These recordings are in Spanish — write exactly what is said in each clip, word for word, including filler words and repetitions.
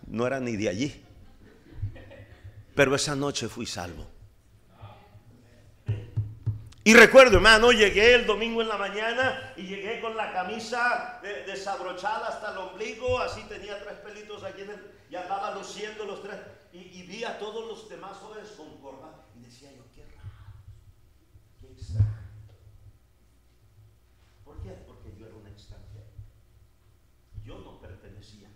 no era ni de allí. Pero esa noche fui salvo. Y recuerdo, hermano, llegué el domingo en la mañana y llegué con la camisa de- desabrochada hasta el ombligo, así tenía tres pelitos aquí en el, y andaba luciendo los tres, y, y vi a todos los demás jóvenes con corbata, y decía yo, qué raro, qué extraño. ¿Por qué? Porque yo era un extranjero, yo no pertenecía.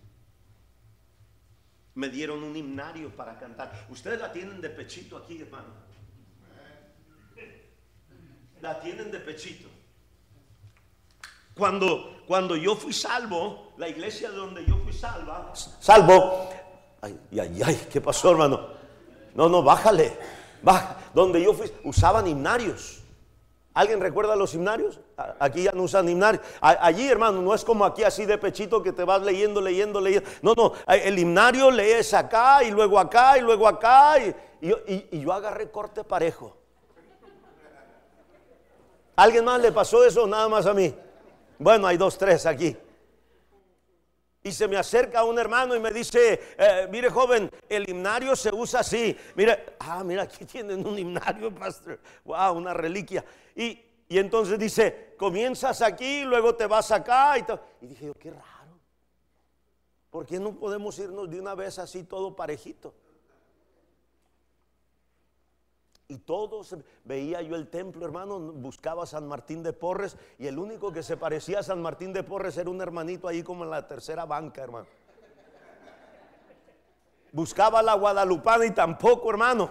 Me dieron un himnario para cantar. Ustedes la tienen de pechito aquí, hermano. La tienen de pechito. Cuando, cuando yo fui salvo, la iglesia de donde yo fui salva, salvo, ay, ay, ay, ¿qué pasó, hermano? No, no, bájale, baja. Donde yo fui, usaban himnarios. ¿Alguien recuerda los himnarios? Aquí ya no usan himnarios. Allí, hermano, no es como aquí así de pechito que te vas leyendo, leyendo, leyendo. No, no, el himnario lees acá y luego acá y luego acá. Y, y, y, y yo agarré corte parejo. ¿Alguien más le pasó eso o nada más a mí? Bueno, hay dos, tres aquí. Y se me acerca un hermano y me dice, eh, mire joven, el himnario se usa así. Mire, ah, mira, aquí tienen un himnario, pastor. Wow, una reliquia. Y, y entonces dice, comienzas aquí, luego te vas acá. Y, y dije yo, qué raro. ¿Por qué no podemos irnos de una vez así todo parejito? Y todos, veía yo el templo, hermano, buscaba a San Martín de Porres, y el único que se parecía a San Martín de Porres era un hermanito ahí como en la tercera banca, hermano. Buscaba a la guadalupana y tampoco, hermano.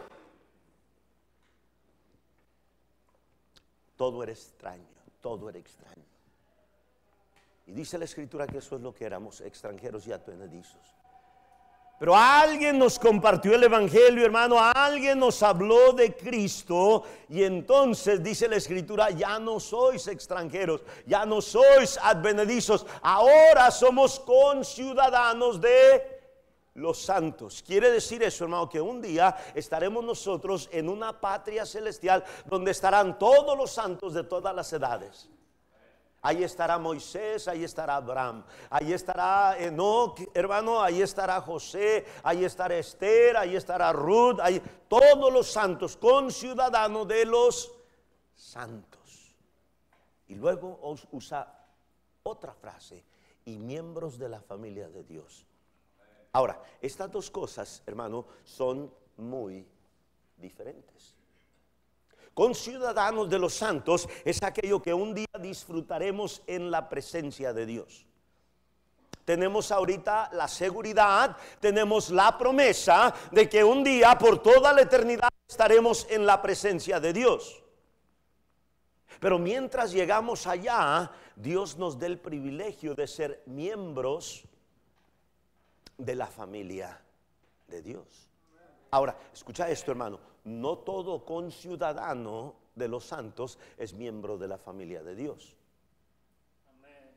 Todo era extraño, todo era extraño. Y dice la Escritura que eso es lo que éramos, extranjeros y advenedizos. Pero alguien nos compartió el evangelio, hermano, alguien nos habló de Cristo, y entonces dice la Escritura, ya no sois extranjeros, ya no sois advenedizos, ahora somos conciudadanos de los santos. Quiere decir eso, hermano, que un día estaremos nosotros en una patria celestial donde estarán todos los santos de todas las edades. Ahí estará Moisés, ahí estará Abraham, ahí estará Enoc, hermano, ahí estará José, ahí estará Esther, ahí estará Ruth, ahí, todos los santos, conciudadanos de los santos. Y luego usa otra frase, y miembros de la familia de Dios. Ahora, estas dos cosas, hermano, son muy diferentes. Conciudadanos de los santos es aquello que un día disfrutaremos en la presencia de Dios. Tenemos ahorita la seguridad, tenemos la promesa de que un día por toda la eternidad estaremos en la presencia de Dios. Pero mientras llegamos allá, Dios nos da el privilegio de ser miembros de la familia de Dios. Ahora, escucha esto, hermano. No todo conciudadano de los santos es miembro de la familia de Dios. Amén.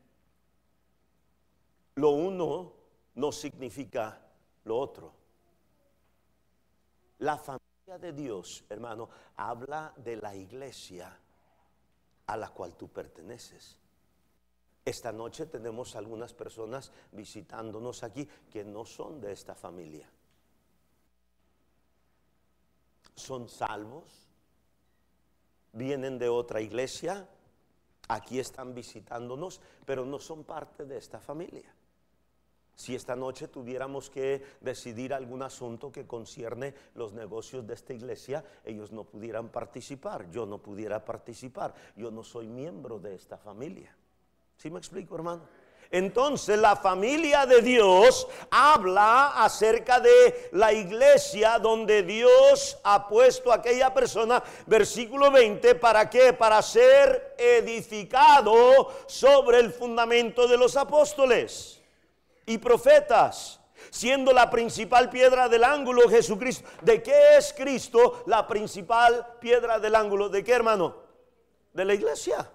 Lo uno no significa lo otro. La familia de Dios, hermano, habla de la iglesia a la cual tú perteneces. Esta noche tenemos algunas personas visitándonos aquí que no son de esta familia. Son salvos, vienen de otra iglesia, aquí están visitándonos, pero no son parte de esta familia. Si esta noche tuviéramos que decidir algún asunto que concierne los negocios de esta iglesia, ellos no pudieran participar, yo no pudiera participar, yo no soy miembro de esta familia. ¿Sí me explico, hermano? Entonces la familia de Dios habla acerca de la iglesia donde Dios ha puesto a aquella persona, versículo veinte, ¿para qué? Para ser edificado sobre el fundamento de los apóstoles y profetas, siendo la principal piedra del ángulo Jesucristo. ¿De qué es Cristo la principal piedra del ángulo? ¿De qué, hermano? De la iglesia.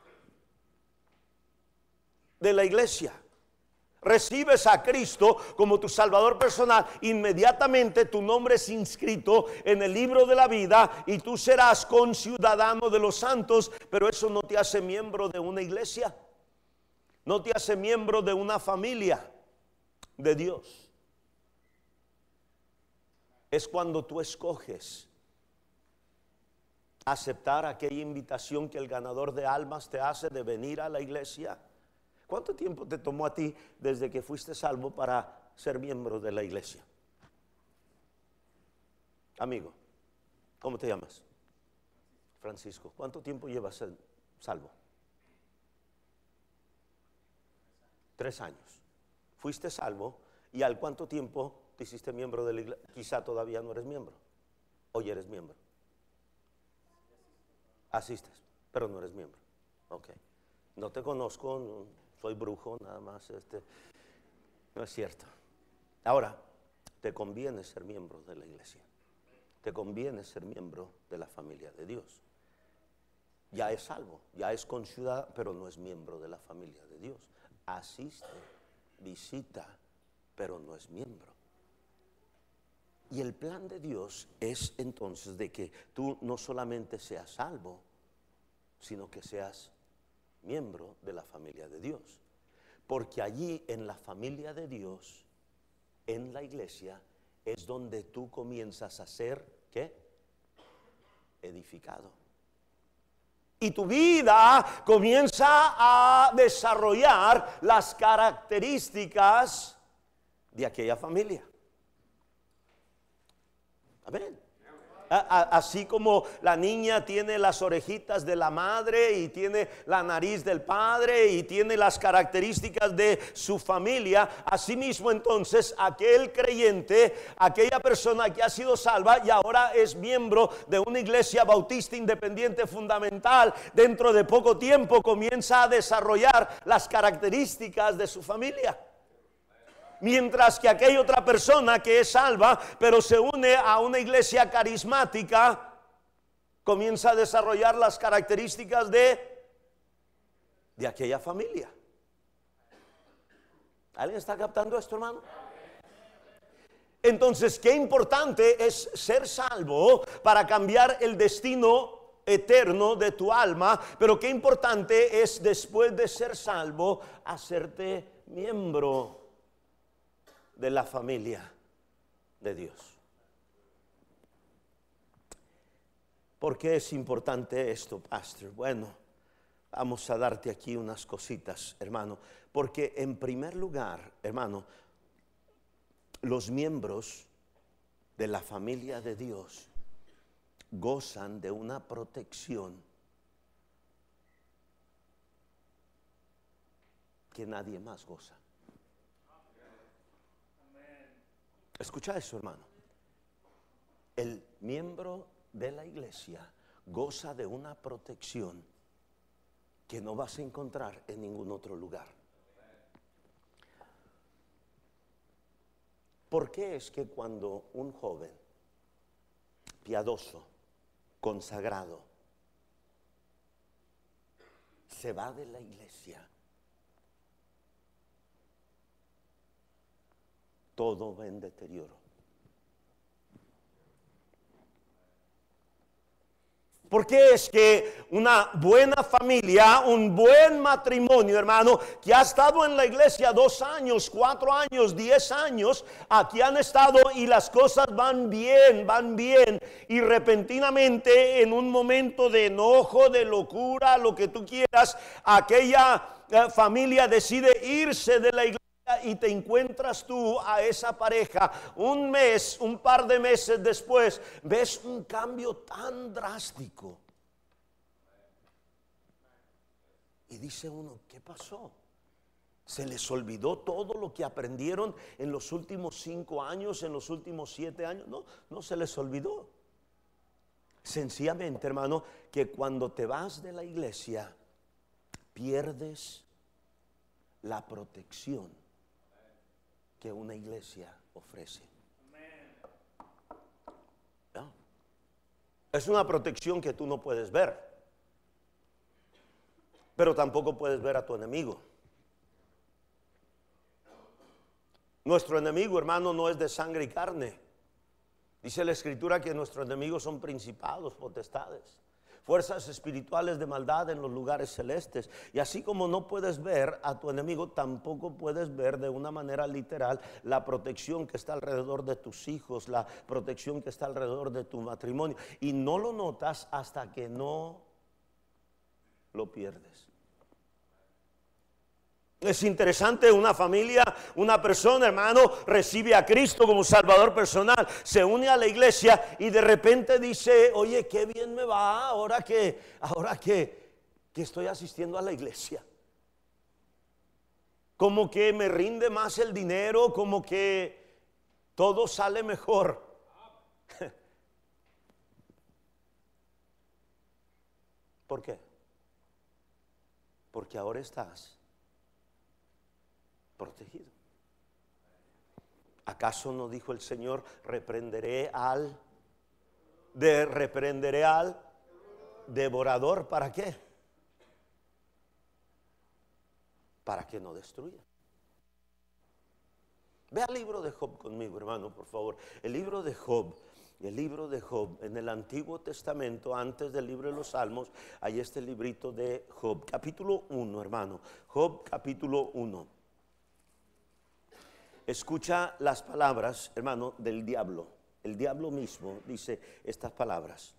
De la iglesia. Recibes a Cristo como tu Salvador personal, inmediatamente tu nombre es inscrito en el libro de la vida y tú serás conciudadano de los santos, pero eso no te hace miembro de una iglesia, no te hace miembro de una familia de Dios. es cuando tú escoges aceptar aquella invitación que el ganador de almas te hace de venir a la iglesia. ¿Cuánto tiempo te tomó a ti desde que fuiste salvo para ser miembro de la iglesia? Amigo, ¿cómo te llamas? Francisco. ¿Cuánto tiempo llevas salvo? Tres años. Fuiste salvo y ¿al cuánto tiempo te hiciste miembro de la iglesia? Quizá todavía no eres miembro. Hoy eres miembro. Asistes, pero no eres miembro. Ok. No te conozco, no, soy brujo, nada más. Este, no es cierto. Ahora, te conviene ser miembro de la iglesia. Te conviene ser miembro de la familia de Dios. Ya es salvo, ya es conciudadano, pero no es miembro de la familia de Dios. Asiste, visita, pero no es miembro. Y el plan de Dios es entonces de que tú no solamente seas salvo, sino que seas miembro de la familia de Dios. Porque allí en la familia de Dios, en la iglesia, es donde tú comienzas a ser, ¿qué? Edificado. Y tu vida comienza a desarrollar las características de aquella familia. Amén. Así como la niña tiene las orejitas de la madre y tiene la nariz del padre y tiene las características de su familia, así mismo entonces aquel creyente, aquella persona que ha sido salva y ahora es miembro de una iglesia bautista independiente fundamental, dentro de poco tiempo comienza a desarrollar las características de su familia. Mientras que aquella otra persona que es salva, pero se une a una iglesia carismática, comienza a desarrollar las características de, de aquella familia. ¿Alguien está captando esto, hermano? Entonces, qué importante es ser salvo para cambiar el destino eterno de tu alma, pero qué importante es después de ser salvo, hacerte miembro de la familia de Dios. ¿Por qué es importante esto, pastor? Bueno, vamos a darte aquí unas cositas, hermano. Porque en primer lugar, hermano, los miembros de la familia de Dios gozan de una protección que nadie más goza. Escucha eso, hermano. El miembro de la iglesia goza de una protección que no vas a encontrar en ningún otro lugar. ¿Por qué es que cuando un joven piadoso, consagrado, se va de la iglesia, todo va en deterioro? Porque es que una buena familia, un buen matrimonio, hermano, que ha estado en la iglesia dos años, cuatro años, diez años, aquí han estado y las cosas van bien, van bien, y repentinamente en un momento de enojo, de locura, lo que tú quieras, aquella eh, familia decide irse de la iglesia. Y te encuentras tú a esa pareja un mes, un par de meses después, ves un cambio tan drástico. Y dice uno, ¿qué pasó? ¿Se les olvidó todo lo que aprendieron en los últimos cinco años, en los últimos siete años? No, no se les olvidó. Sencillamente, hermano, que cuando te vas de la iglesia, pierdes la protección que una iglesia ofrece. ¿No? Es una protección que tú no puedes ver, pero tampoco puedes ver a tu enemigo. Nuestro enemigo, hermano, no es de sangre y carne. Dice la escritura que nuestros enemigos son principados, potestades. fuerzas espirituales de maldad en los lugares celestes. Y así como no puedes ver a tu enemigo, tampoco puedes ver de una manera literal la protección que está alrededor de tus hijos, la protección que está alrededor de tu matrimonio. Y no lo notas hasta que no lo pierdes. Es interesante, una familia, una persona, hermano, recibe a Cristo como Salvador personal, se une a la iglesia y de repente dice, oye, qué bien me va ahora que, ahora que, que estoy asistiendo a la iglesia. Como que me rinde más el dinero, como que todo sale mejor. ¿Por qué? Porque ahora estás protegido. ¿Acaso no dijo el Señor, reprenderé al de reprenderé al devorador? ¿Para qué? Para que no destruya. Ve al libro de Job conmigo, hermano, por favor. El libro de Job, el libro de Job, en el Antiguo Testamento, antes del libro de los Salmos, hay este librito de Job, capítulo uno, hermano. Job, capítulo uno. Escucha las palabras, hermano, del diablo. El diablo mismo dice estas palabras.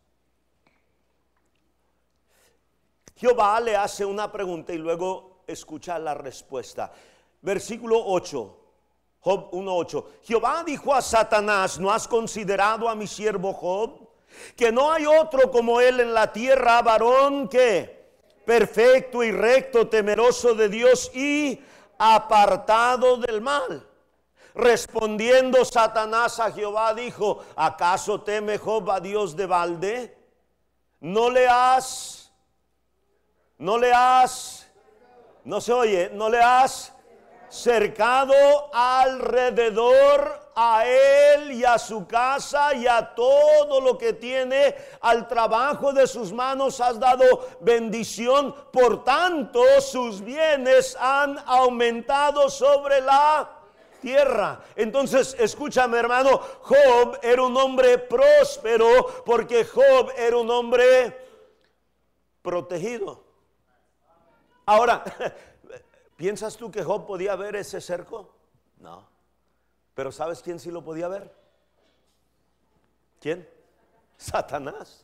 Jehová le hace una pregunta y luego escucha la respuesta. Versículo ocho, Job uno ocho. Jehová dijo a Satanás, ¿no has considerado a mi siervo Job? Que no hay otro como él en la tierra, varón que perfecto y recto, temeroso de Dios y apartado del mal. Respondiendo Satanás a Jehová dijo, ¿acaso teme Job a Dios de balde? No le has, no le has, no se oye, no le has cercado alrededor a él y a su casa y a todo lo que tiene, al trabajo de sus manos has dado bendición, por tanto sus bienes han aumentado sobre la tierra. Entonces, escúchame, hermano, Job era un hombre próspero porque Job era un hombre protegido. Ahora, ¿piensas tú que Job podía ver ese cerco? No. Pero ¿sabes quién sí lo podía ver? ¿Quién? Satanás.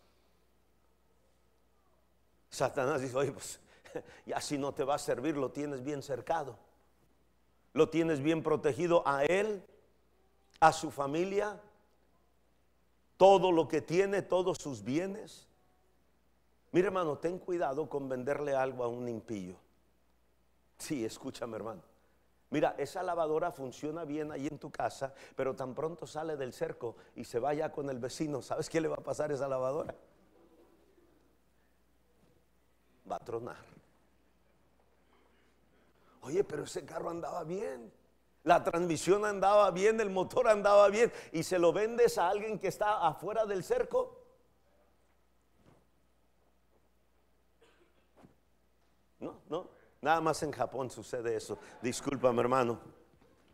Satanás dice, oye, pues ya si no te va a servir, lo tienes bien cercado. Lo tienes bien protegido a él, a su familia, todo lo que tiene, todos sus bienes. Mira, hermano, ten cuidado con venderle algo a un impío. Sí, escúchame, hermano. Mira, esa lavadora funciona bien ahí en tu casa, pero tan pronto sale del cerco y se vaya con el vecino, ¿sabes qué le va a pasar a esa lavadora? Va a tronar. Oye, pero ese carro andaba bien, la transmisión andaba bien, el motor andaba bien, y se lo vendes a alguien que está afuera del cerco. No, no, nada más en Japón sucede eso. Discúlpame, hermano.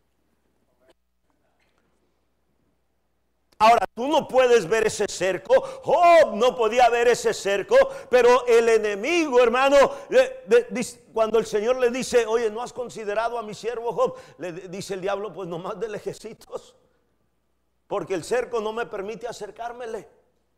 Ahora, tú no puedes ver ese cerco. Job no podía ver ese cerco, pero el enemigo, hermano, le, le, dice, cuando el Señor le dice, oye, ¿no has considerado a mi siervo Job? Le dice el diablo, pues nomás de lejecitos, porque el cerco no me permite acercármele.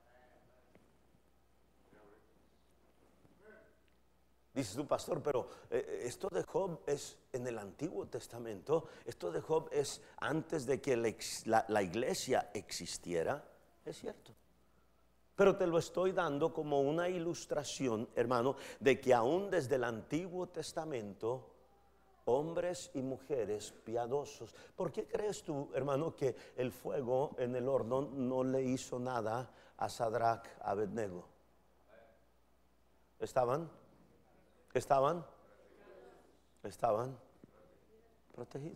Dices tú, pastor, pero eh, esto de Job es en el Antiguo Testamento. Esto de Job es antes de que la, la, la iglesia existiera. Es cierto. Pero te lo estoy dando como una ilustración, hermano, de que aún desde el Antiguo Testamento, hombres y mujeres piadosos. ¿Por qué crees tú, hermano, que el fuego en el horno no le hizo nada a Sadrach, a Abednego? ¿Estaban? Estaban, estaban protegidos.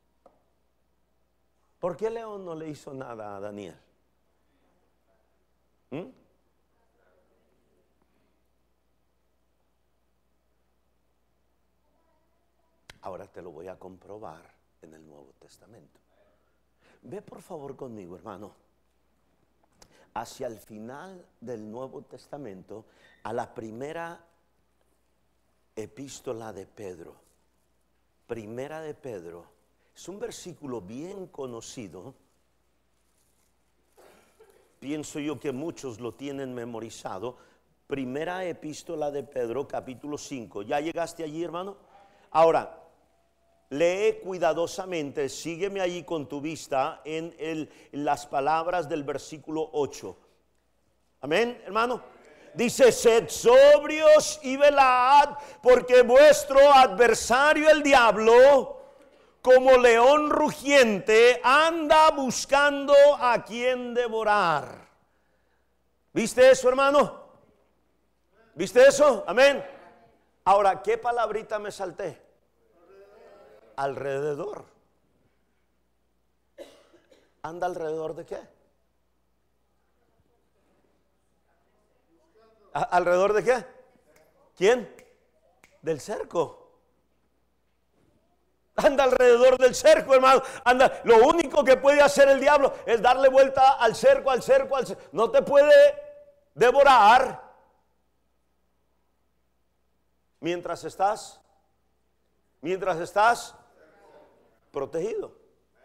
¿Por qué León no le hizo nada a Daniel? ¿Mm? Ahora te lo voy a comprobar en el Nuevo Testamento. Ve por favor conmigo, hermano, hacia el final del Nuevo Testamento a la primera epístola de Pedro. Primera de Pedro. Es un versículo bien conocido. Pienso yo que muchos lo tienen memorizado. Primera epístola de Pedro, capítulo cinco. ¿Ya llegaste allí, hermano? Ahora, lee cuidadosamente, sígueme allí con tu vista en, el, en las palabras del versículo ocho. Amén, hermano. Dice, sed sobrios y velad, porque vuestro adversario el diablo, como león rugiente, anda buscando a quien devorar. ¿Viste eso, hermano? ¿Viste eso? Amén. Ahora, ¿qué palabrita me salté? Alrededor. ¿Anda alrededor de qué? ¿Alrededor de qué? ¿Quién? Del cerco. Anda alrededor del cerco, hermano. Anda. Lo único que puede hacer el diablo es darle vuelta al cerco, al cerco, al cerco. No te puede devorar mientras estás, mientras estás protegido.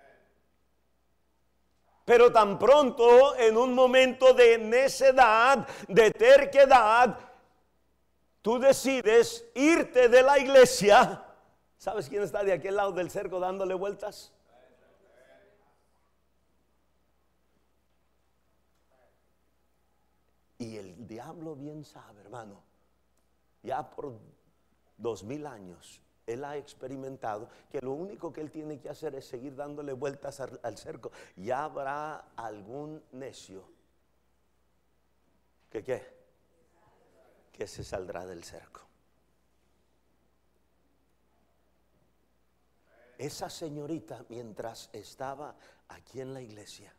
Pero tan pronto, en un momento de necedad, de terquedad, tú decides irte de la iglesia. ¿Sabes quién está de aquel lado del cerco dándole vueltas? Y el diablo bien sabe, hermano, ya por dos mil años, él ha experimentado que lo único que él tiene que hacer es seguir dándole vueltas al, al cerco. Ya habrá algún necio que qué, que se saldrá del cerco. Esa señorita, mientras estaba aquí en la iglesia,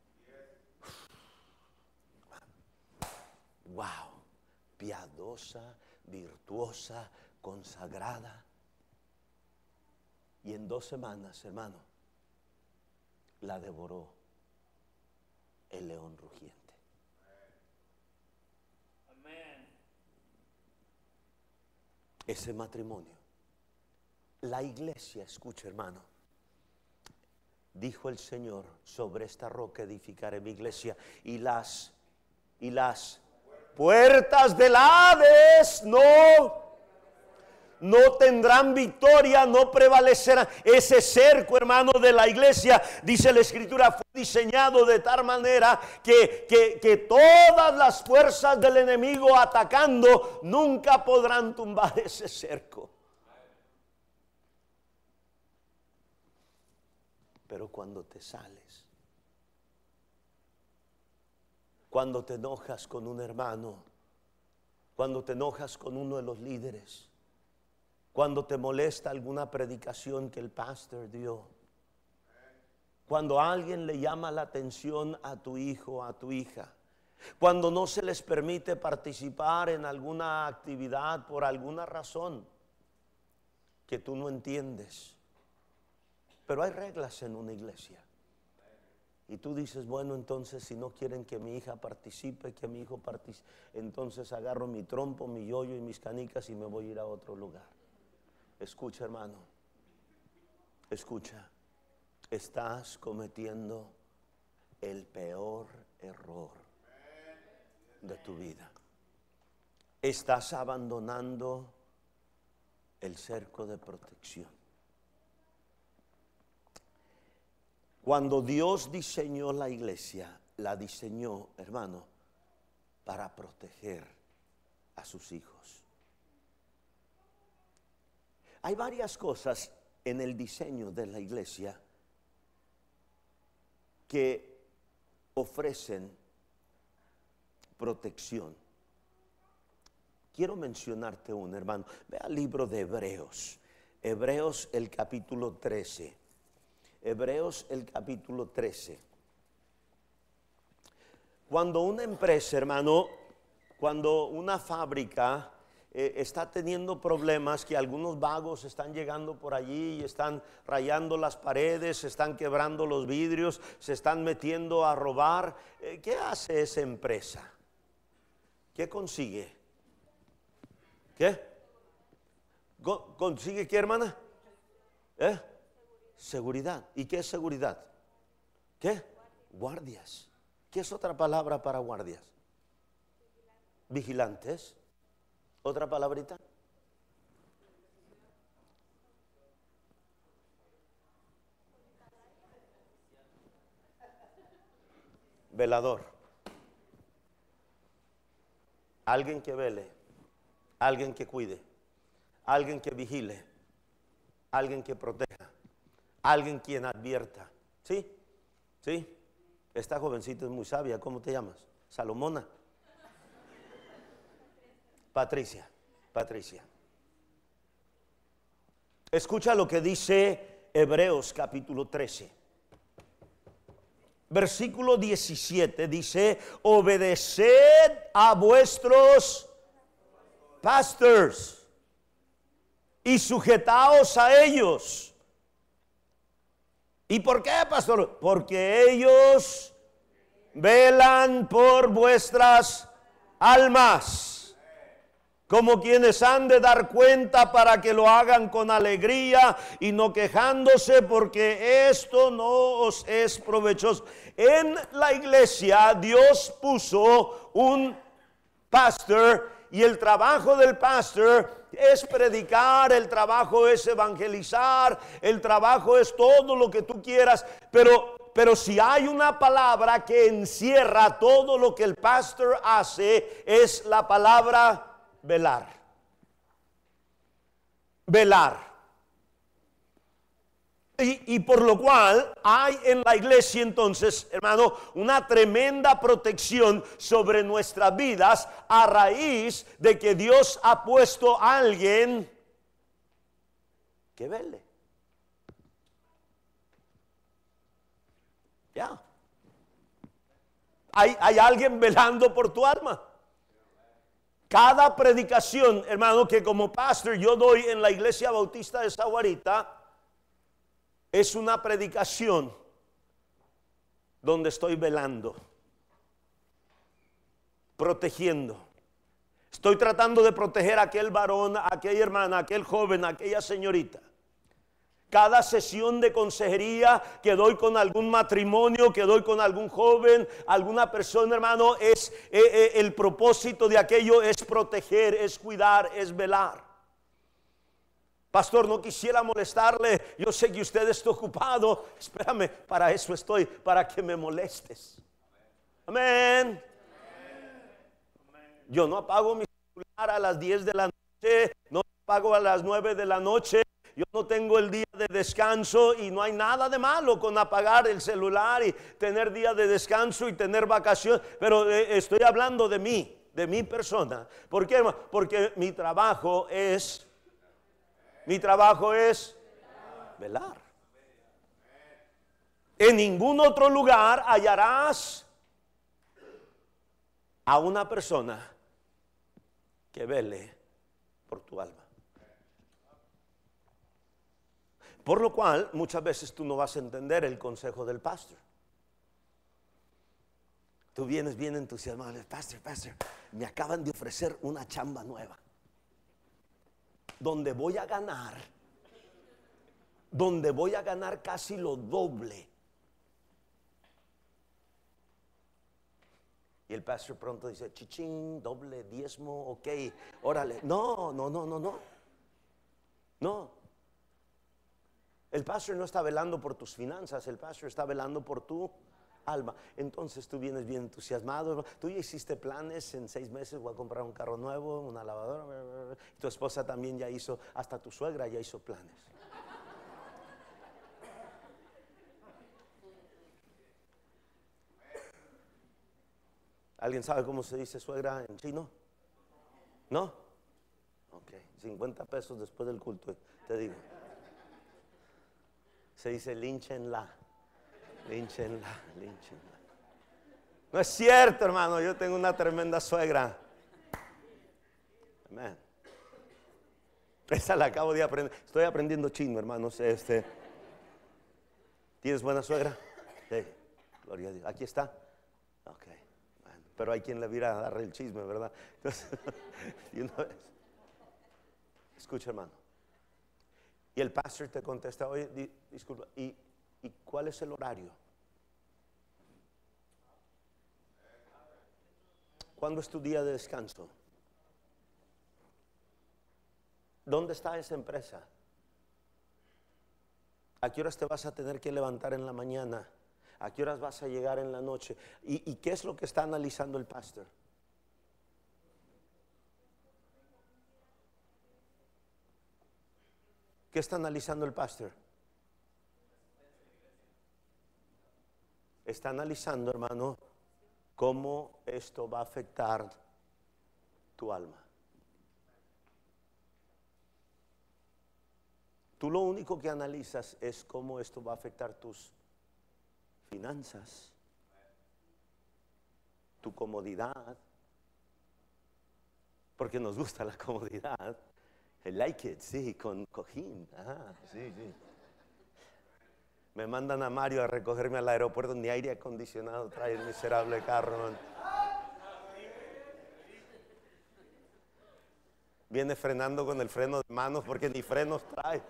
wow, piadosa, virtuosa, consagrada. Y en dos semanas, hermano, la devoró el león rugiente. Amén. Ese matrimonio, la iglesia, escucha, hermano, dijo el Señor, sobre esta roca edificaré mi iglesia, y las y las puertas del Hades no no tendrán victoria, no prevalecerán. Ese cerco, hermano, de la iglesia, dice la Escritura, fue diseñado de tal manera que, que, que todas las fuerzas del enemigo atacando nunca podrán tumbar ese cerco. Pero cuando te sales, cuando te enojas con un hermano, cuando te enojas con uno de los líderes, cuando te molesta alguna predicación que el pastor dio, cuando alguien le llama la atención a tu hijo, a tu hija, cuando no se les permite participar en alguna actividad por alguna razón que tú no entiendes, pero hay reglas en una iglesia. Y tú dices, bueno, entonces si no quieren que mi hija participe, que mi hijo participe, entonces agarro mi trompo, mi yoyo y mis canicas y me voy a ir a otro lugar. Escucha, hermano, escucha, estás cometiendo el peor error de tu vida. Estás abandonando el cerco de protección. Cuando Dios diseñó la iglesia, la diseñó, hermano, para proteger a sus hijos. Hay varias cosas en el diseño de la iglesia que ofrecen protección. Quiero mencionarte una, hermano. Ve al libro de Hebreos. Hebreos el capítulo trece. Hebreos el capítulo trece. Cuando una empresa, hermano, cuando una fábrica eh, está teniendo problemas, que algunos vagos están llegando por allí y están rayando las paredes, se están quebrando los vidrios, se están metiendo a robar. Eh, ¿Qué hace esa empresa? ¿Qué consigue? ¿Qué? ¿Consigue qué, hermana? ¿Eh? Seguridad. ¿Y qué es seguridad? ¿Qué? Guardias. ¿Qué es otra palabra para guardias? Vigilantes. ¿Otra palabrita? Velador. Alguien que vele, alguien que cuide, alguien que vigile, alguien que proteja, alguien quien advierta. ¿Sí? ¿Sí? Esta jovencita es muy sabia. ¿Cómo te llamas? Salomona. Patricia. Patricia. Escucha lo que dice Hebreos capítulo trece. Versículo diecisiete dice: obedeced a vuestros pastors y sujetaos a ellos. ¿Y por qué, pastor? Porque ellos velan por vuestras almas, como quienes han de dar cuenta, para que lo hagan con alegría y no quejándose, porque esto no os es provechoso. En la iglesia Dios puso un pastor, y el trabajo del pastor es predicar, el trabajo es evangelizar, el trabajo es todo lo que tú quieras, pero Pero si hay una palabra que encierra todo lo que el pastor hace, es la palabra velar. Velar. Y, y por lo cual hay en la iglesia entonces, hermano, una tremenda protección sobre nuestras vidas a raíz de que Dios ha puesto a alguien que vele. Ya. Hay, hay alguien velando por tu alma. Cada predicación, hermano, que como pastor yo doy en la iglesia bautista de Sahuarita, es una predicación donde estoy velando, protegiendo. Estoy tratando de proteger a aquel varón, a aquella hermana, a aquel joven, a aquella señorita. Cada sesión de consejería que doy con algún matrimonio, que doy con algún joven, alguna persona, hermano, es eh, eh, el propósito de aquello es proteger, es cuidar, es velar. Pastor, no quisiera molestarle, yo sé que usted está ocupado. Espérame, para eso estoy, para que me molestes. Amén. Yo no apago mi celular a las diez de la noche, no apago a las nueve de la noche. Yo no tengo el día de descanso, y no hay nada de malo con apagar el celular y tener día de descanso y tener vacaciones, pero eh, estoy hablando de mí, de mi persona. ¿Por qué? Porque mi trabajo es, mi trabajo es velar. En ningún otro lugar hallarás a una persona que vele por tu alma. Por lo cual, muchas veces tú no vas a entender el consejo del pastor. Tú vienes bien entusiasmado, pastor, pastor, me acaban de ofrecer una chamba nueva, donde voy a ganar, donde voy a ganar casi lo doble. Y el pastor pronto dice, chichín, doble, diezmo, ok, órale. No, no, no, no, no. No. El pastor no está velando por tus finanzas, el pastor está velando por tu alma. Entonces tú vienes bien entusiasmado, tú ya hiciste planes, en seis meses voy a comprar un carro nuevo, una lavadora. Tu esposa también ya hizo, hasta tu suegra ya hizo planes. ¿Alguien sabe cómo se dice suegra en chino? ¿No? Ok, cincuenta pesos después del culto, te digo. Se dice línchenla, línchenla, línchenla. No es cierto, hermano, yo tengo una tremenda suegra. Amén. Esa la acabo de aprender. Estoy aprendiendo chino, hermanos. Este, ¿tienes buena suegra? Sí, gloria a Dios. Aquí está. Ok, bueno, pero hay quien le viera a darle el chisme, ¿verdad? Entonces, y una vez. Escucha, hermano. Y el pastor te contesta, oye, di, disculpa, ¿y, ¿y cuál es el horario? ¿Cuándo es tu día de descanso? ¿Dónde está esa empresa? ¿A qué horas te vas a tener que levantar en la mañana? ¿A qué horas vas a llegar en la noche? ¿Y, y qué es lo que está analizando el pastor? ¿Qué está analizando el pastor? Está analizando, hermano, cómo esto va a afectar tu alma. Tú lo único que analizas es cómo esto va a afectar tus finanzas, tu comodidad, porque nos gusta la comodidad. I like it, sí, con cojín. Ah, sí, sí. Me mandan a Mario a recogerme al aeropuerto, ni aire acondicionado trae el miserable carro, man. Viene frenando con el freno de manos porque ni frenos trae.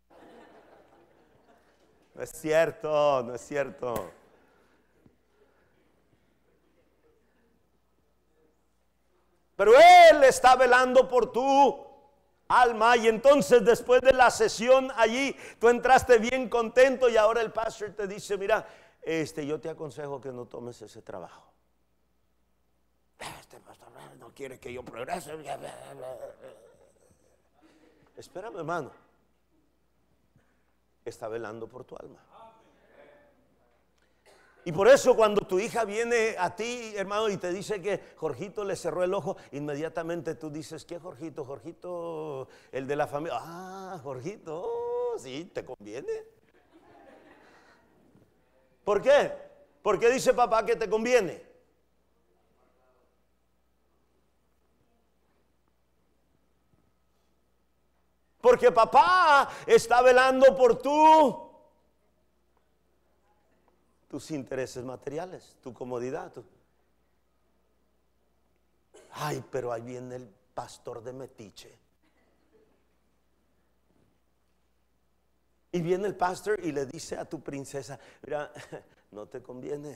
No es cierto, no es cierto. Pero Él está velando por tu alma. Y entonces después de la sesión allí, tú entraste bien contento y ahora el pastor te dice, mira, este, yo te aconsejo que no tomes ese trabajo. Este pastor no quiere que yo progrese. Espérame, hermano. Está velando por tu alma. Y por eso cuando tu hija viene a ti, hermano, y te dice que Jorgito le cerró el ojo, inmediatamente tú dices, ¿qué Jorgito? Jorgito, el de la familia. Ah, Jorgito, oh, sí, te conviene. ¿Por qué? ¿Por qué dice papá que te conviene? Porque papá está velando por tú. Tus intereses materiales, tu comodidad. Tu... Ay, pero ahí viene el pastor de metiche. Y viene el pastor y le dice a tu princesa, mira, no te conviene.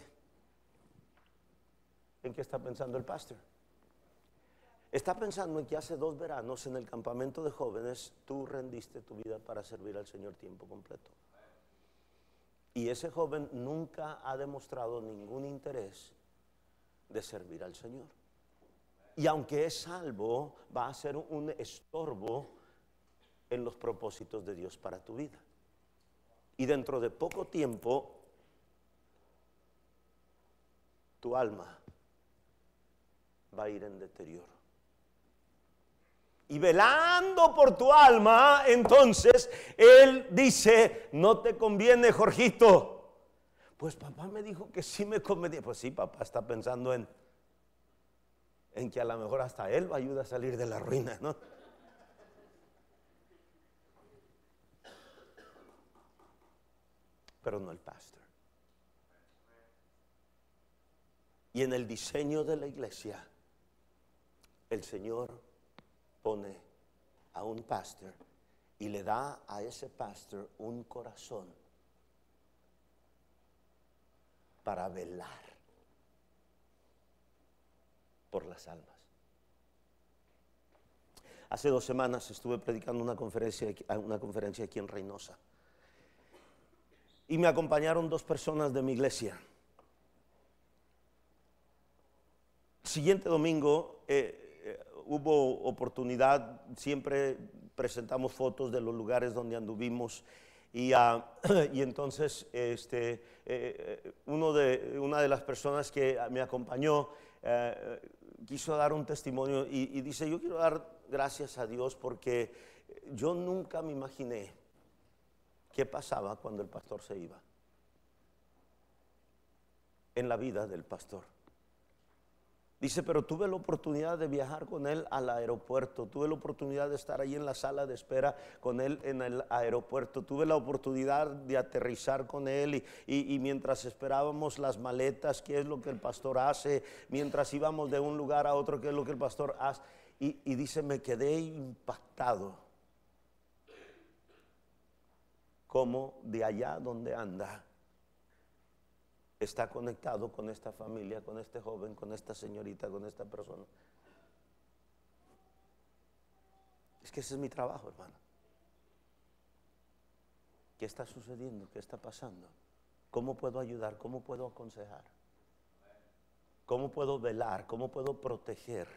¿En qué está pensando el pastor? Está pensando en que hace dos veranos en el campamento de jóvenes tú rendiste tu vida para servir al Señor tiempo completo. Y ese joven nunca ha demostrado ningún interés de servir al Señor. Y aunque es salvo, va a ser un estorbo en los propósitos de Dios para tu vida. Y dentro de poco tiempo, tu alma va a ir en deterioro. Y velando por tu alma, entonces Él dice, no te conviene, Jorgito. Pues papá me dijo que sí me convenía. Pues sí, papá está pensando en, en que a lo mejor hasta Él va a ayudar a salir de la ruina, ¿no? Pero no el pastor. Y en el diseño de la iglesia, el Señor pone a un pastor y le da a ese pastor un corazón para velar por las almas. Hace dos semanas estuve predicando una conferencia, una conferencia aquí en Reynosa y me acompañaron dos personas de mi iglesia. Siguiente domingo eh, hubo oportunidad, siempre presentamos fotos de los lugares donde anduvimos y, uh, y entonces este, eh, uno de, una de las personas que me acompañó eh, quiso dar un testimonio y, y dice, yo quiero dar gracias a Dios porque yo nunca me imaginé qué pasaba cuando el pastor se iba en la vida del pastor. Dice, pero tuve la oportunidad de viajar con él al aeropuerto, tuve la oportunidad de estar ahí en la sala de espera con él en el aeropuerto, tuve la oportunidad de aterrizar con él y, y, y mientras esperábamos las maletas, qué es lo que el pastor hace, mientras íbamos de un lugar a otro, qué es lo que el pastor hace. Y, y dice, me quedé impactado, como de allá donde anda, está conectado con esta familia, con este joven, con esta señorita, con esta persona. Es que ese es mi trabajo, hermano. ¿Qué está sucediendo? ¿Qué está pasando? ¿Cómo puedo ayudar? ¿Cómo puedo aconsejar? ¿Cómo puedo velar? ¿Cómo puedo proteger?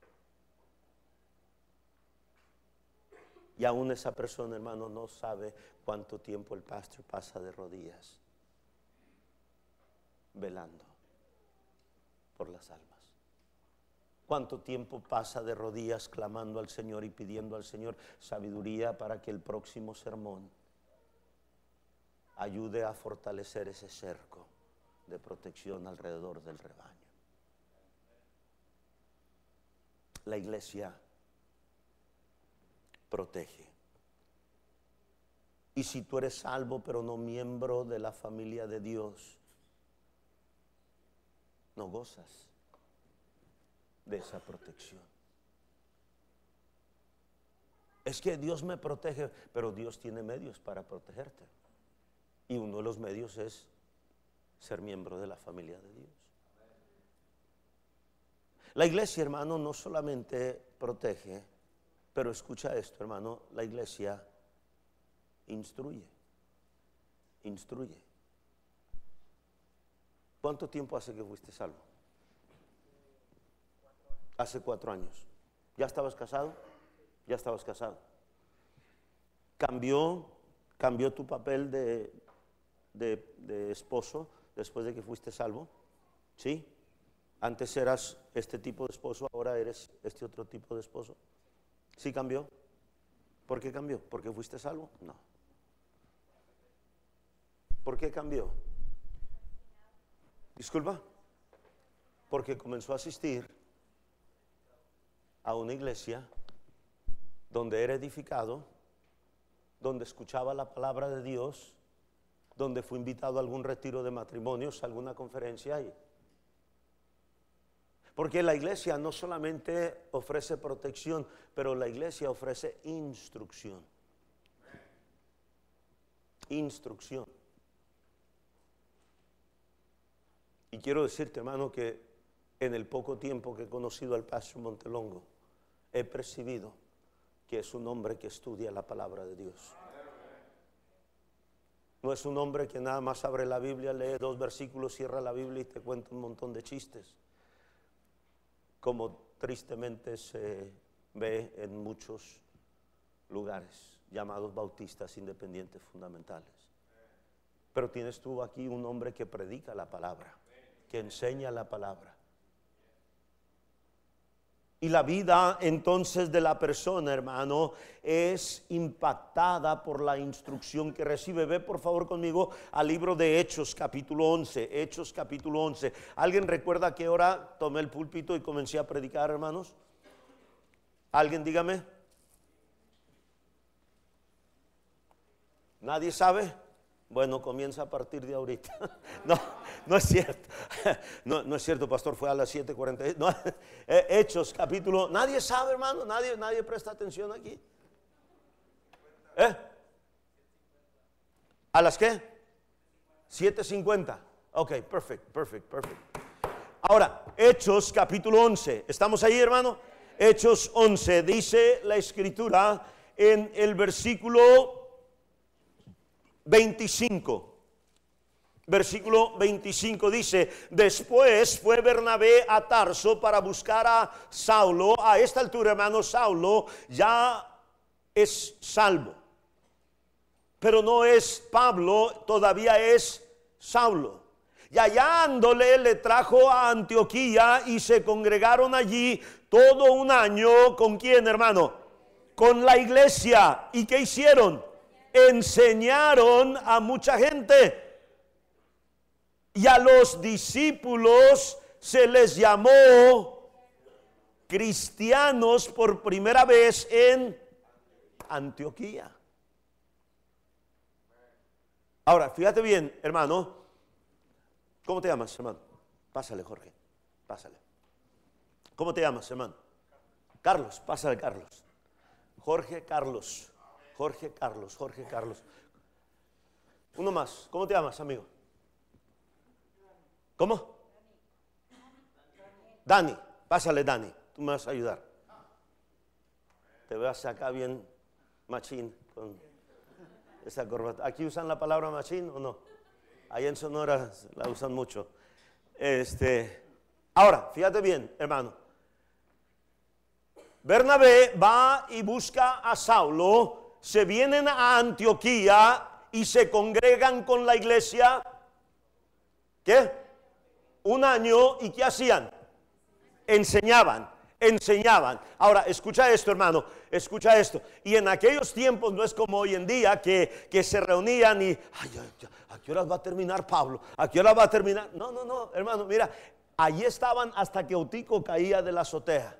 Y aún esa persona, hermano, no sabe cuánto tiempo el pastor pasa de rodillas velando por las almas. ¿Cuánto tiempo pasa de rodillas clamando al Señor y pidiendo al Señor sabiduría para que el próximo sermón ayude a fortalecer ese cerco de protección alrededor del rebaño? La iglesia protege. Y si tú eres salvo pero no miembro de la familia de Dios, no gozas de esa protección. Es que Dios me protege, pero Dios tiene medios para protegerte. Y uno de los medios es ser miembro de la familia de Dios. La iglesia, hermano, no solamente protege, pero escucha esto, hermano, la iglesia instruye, instruye. ¿Cuánto tiempo hace que fuiste salvo? Hace cuatro años. ¿Ya estabas casado? Ya estabas casado. ¿Cambió, cambió tu papel de, de, de esposo después de que fuiste salvo? ¿Sí? Antes eras este tipo de esposo, ahora eres este otro tipo de esposo. ¿Sí cambió? ¿Por qué cambió? ¿Porque fuiste salvo? No. ¿Por qué cambió? Disculpa. Porque comenzó a asistir a una iglesia donde era edificado, donde escuchaba la palabra de Dios, donde fue invitado a algún retiro de matrimonios, a alguna conferencia. Y porque la iglesia no solamente ofrece protección, pero la iglesia ofrece instrucción. Instrucción. Y quiero decirte, hermano, que en el poco tiempo que he conocido al pastor Montelongo, he percibido que es un hombre que estudia la palabra de Dios. No es un hombre que nada más abre la Biblia, lee dos versículos, cierra la Biblia y te cuenta un montón de chistes, como tristemente se ve en muchos lugares llamados bautistas independientes fundamentales. Pero tienes tú aquí un hombre que predica la palabra, que enseña la palabra. Y la vida entonces de la persona, hermano, es impactada por la instrucción que recibe. Ve por favor conmigo al libro de Hechos capítulo once. Hechos capítulo once. ¿Alguien recuerda a qué hora tomé el púlpito y comencé a predicar, hermanos? ¿Alguien dígame? ¿Nadie sabe? Bueno, comienza a partir de ahorita. No, no es cierto. No, no es cierto, pastor, fue a las siete cuarenta. No, Hechos, capítulo. Nadie sabe, hermano, nadie, nadie presta atención aquí. ¿Eh? ¿A las qué? siete cincuenta. Ok, perfecto, perfecto, perfecto. Ahora, Hechos, capítulo once. ¿Estamos ahí, hermano? Hechos once. Dice la escritura en el versículo veinticinco, versículo veinticinco dice: después fue Bernabé a Tarso para buscar a Saulo. A esta altura, hermano, Saulo ya es salvo, pero no es Pablo, todavía es Saulo. Y hallándole le trajo a Antioquía y se congregaron allí todo un año. ¿Con quién, hermano? Con la iglesia. ¿Y qué hicieron? Enseñaron a mucha gente, y a los discípulos se les llamó cristianos por primera vez en Antioquía. Ahora, fíjate bien, hermano. ¿Cómo te llamas, hermano? Pásale, Jorge. Pásale. ¿Cómo te llamas, hermano? Carlos, pásale, Carlos. Jorge Carlos. Jorge Carlos, Jorge Carlos. Uno más. ¿Cómo te llamas, amigo? ¿Cómo? Dani. Pásale, Dani. Tú me vas a ayudar. Te vas acá bien machín con esa corbata. ¿Aquí usan la palabra machín o no? Ahí en Sonora la usan mucho. Este, ahora, fíjate bien, hermano. Bernabé va y busca a Saulo, se vienen a Antioquía y se congregan con la iglesia. ¿Qué? Un año. ¿Y qué hacían? Enseñaban, enseñaban. Ahora, escucha esto, hermano, escucha esto. Y en aquellos tiempos no es como hoy en día que, que se reunían y, ay, ay, ¿a qué horas va a terminar Pablo? ¿A qué horas va a terminar? No, no, no, hermano, mira, allí estaban hasta que Eutico caía de la azotea.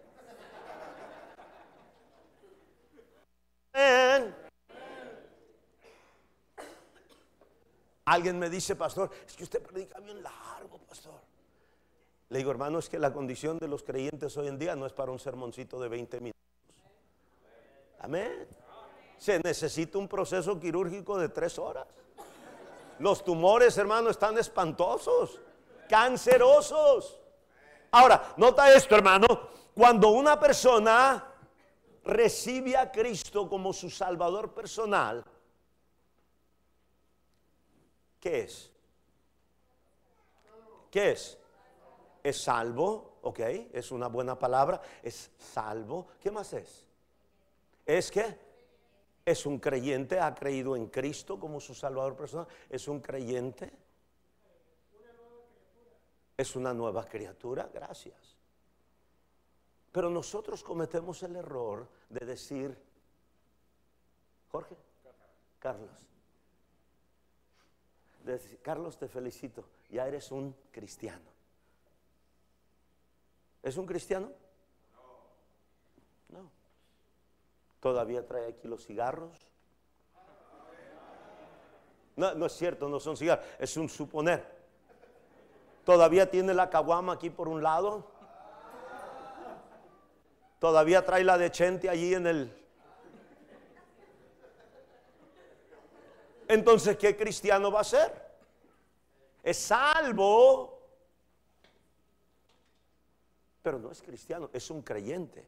Amén. Alguien me dice, pastor, es que usted predica bien largo, pastor. Le digo, hermano, es que la condición de los creyentes hoy en día no es para un sermoncito de veinte minutos. Amén. Se necesita un proceso quirúrgico de tres horas. Los tumores, hermano, están espantosos, cancerosos. Ahora, nota esto, hermano. Cuando una persona recibe a Cristo como su Salvador personal, ¿qué es? ¿Qué es? Es salvo, ok, es una buena palabra, es salvo. ¿Qué más es? ¿Es qué? Es un creyente, ha creído en Cristo como su Salvador personal. Es un creyente. Es una nueva criatura, gracias. Pero nosotros cometemos el error de decir, Jorge, Carlos, de decir, Carlos, te felicito, ya eres un cristiano. ¿Es un cristiano? No. ¿Todavía trae aquí los cigarros? No, no es cierto, no son cigarros, es un suponer. ¿Todavía tiene la caguama aquí por un lado? ¿Todavía trae la de Chente allí en el... Entonces, ¿qué cristiano va a ser? Es salvo, pero no es cristiano, es un creyente.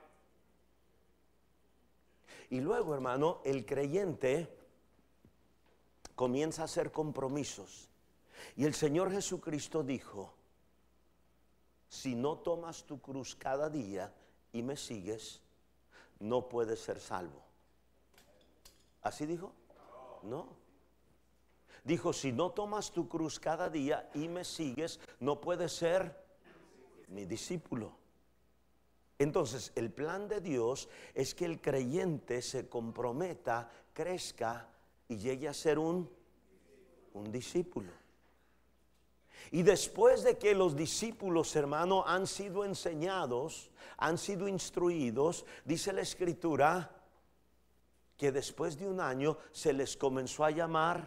Y luego, hermano, el creyente comienza a hacer compromisos. Y el Señor Jesucristo dijo, si no tomas tu cruz cada día y me sigues, no puedes ser salvo. ¿Así dijo? No. Dijo, si no tomas tu cruz cada día y me sigues, no puedes ser mi discípulo. Entonces, el plan de Dios es que el creyente se comprometa, crezca y llegue a ser un, un discípulo. Y después de que los discípulos, hermano, han sido enseñados, han sido instruidos, dice la Escritura que después de un año se les comenzó a llamar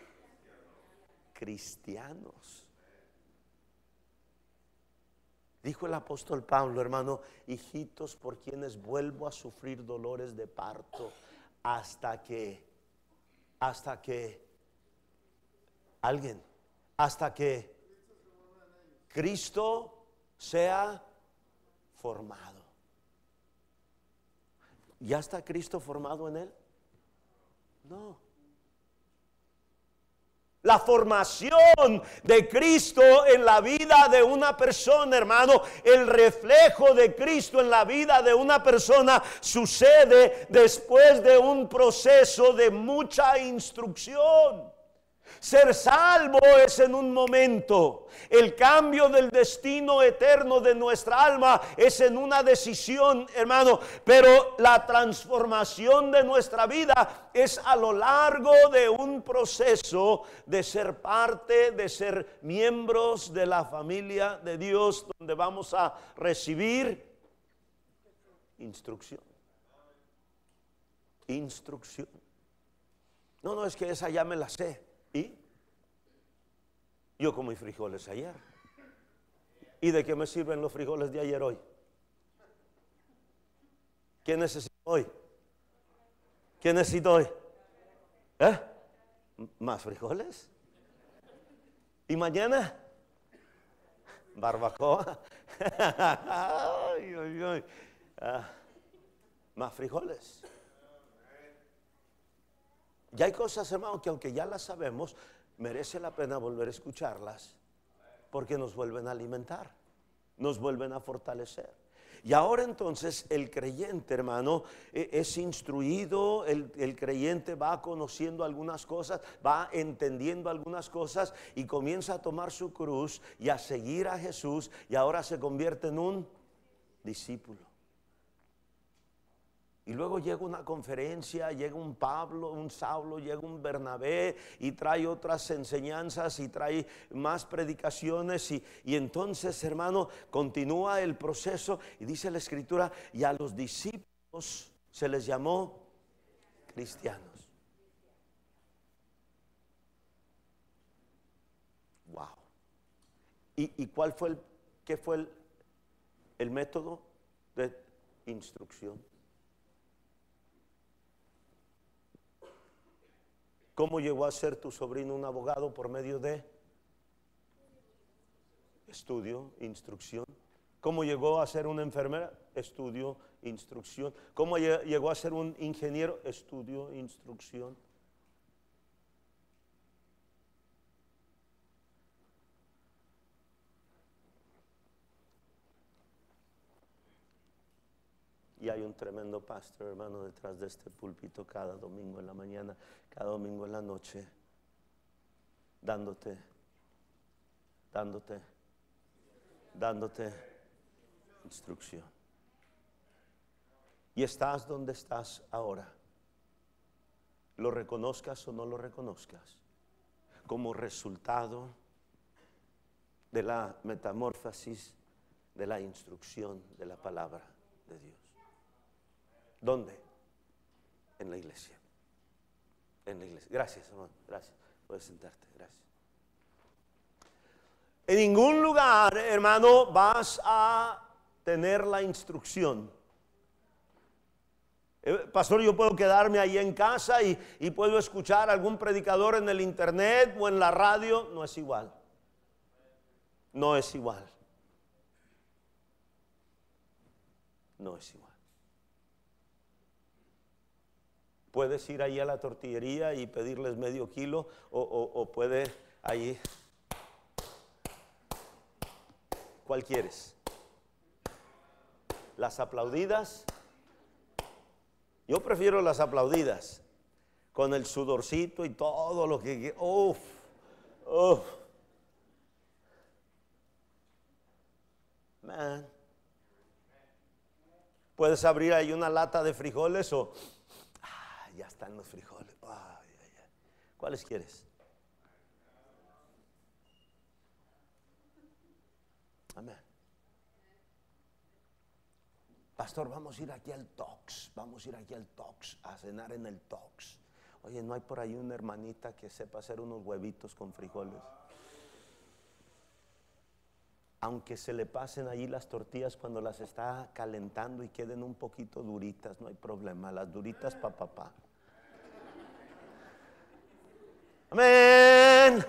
cristianos. Dijo el apóstol Pablo, hermano, hijitos por quienes vuelvo a sufrir dolores de parto hasta que, hasta que, alguien, hasta que Cristo sea formado. ¿Ya está Cristo formado en él? No. La formación de Cristo en la vida de una persona, hermano, el reflejo de Cristo en la vida de una persona sucede después de un proceso de mucha instrucción. Ser salvo es en un momento. El cambio del destino eterno de nuestra alma es en una decisión, hermano. Pero la transformación de nuestra vida es a lo largo de un proceso de ser parte, de ser miembros de la familia de Dios, donde vamos a recibir instrucción. Instrucción. No, no, es que esa ya me la sé. ¿Y? Yo comí frijoles ayer. ¿Y de qué me sirven los frijoles de ayer hoy? ¿Qué necesito hoy? ¿Qué necesito hoy? ¿Eh? ¿Más frijoles? ¿Y mañana? Barbacoa. Ay, ay, ay. Ah, más frijoles. Ya hay cosas, hermano, que aunque ya las sabemos, merece la pena volver a escucharlas, porque nos vuelven a alimentar, nos vuelven a fortalecer. Y ahora entonces el creyente, hermano, es instruido, el, el creyente va conociendo algunas cosas, va entendiendo algunas cosas y comienza a tomar su cruz y a seguir a Jesús, y ahora se convierte en un discípulo. Y luego llega una conferencia, llega un Pablo, un Saulo, llega un Bernabé y trae otras enseñanzas y trae más predicaciones. Y, y entonces, hermano, continúa el proceso y dice la Escritura, y a los discípulos se les llamó cristianos. Wow. ¿Y, y cuál fue el, qué fue el, el método de instrucción? ¿Cómo llegó a ser tu sobrino un abogado? Por medio de estudio, instrucción. ¿Cómo llegó a ser una enfermera? Estudio, instrucción. ¿Cómo llegó a ser un ingeniero? Estudio, instrucción. Y hay un tremendo pastor, hermano, detrás de este púlpito cada domingo en la mañana, cada domingo en la noche, dándote, dándote, dándote instrucción. Y estás donde estás ahora, lo reconozcas o no lo reconozcas, como resultado de la metamorfosis, de la instrucción de la palabra de Dios. ¿Dónde? En la iglesia. En la iglesia. Gracias, hermano. Gracias. Puedes sentarte. Gracias. En ningún lugar, hermano, vas a tener la instrucción. Eh, pastor, yo puedo quedarme ahí en casa y, y puedo escuchar a algún predicador en el internet o en la radio. No es igual. No es igual. No es igual. Puedes ir ahí a la tortillería y pedirles medio kilo, o, o, o puede ahí. ¿Cuál quieres? ¿Las aplaudidas? Yo prefiero las aplaudidas, con el sudorcito y todo lo que... ¡Uf! ¡Uf! Man. Puedes abrir ahí una lata de frijoles o... Ya están los frijoles. Ay, ay, ay. ¿Cuáles quieres? Amén. Pastor, vamos a ir aquí al Tox. Vamos a ir aquí al Tox, a cenar en el Tox. Oye, ¿no hay por ahí una hermanita que sepa hacer unos huevitos con frijoles? Aunque se le pasen allí las tortillas cuando las está calentando y queden un poquito duritas, no hay problema. Las duritas pa' papá. Amén.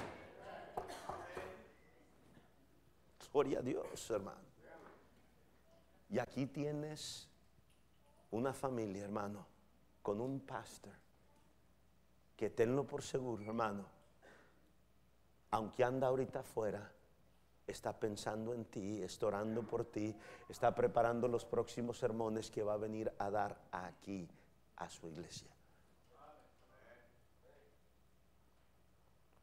Gloria a Dios, hermano. Y aquí tienes una familia, hermano, con un pastor que, tenlo por seguro, hermano, aunque anda ahorita afuera, está pensando en ti, está orando por ti, está preparando los próximos sermones que va a venir a dar aquí a su iglesia.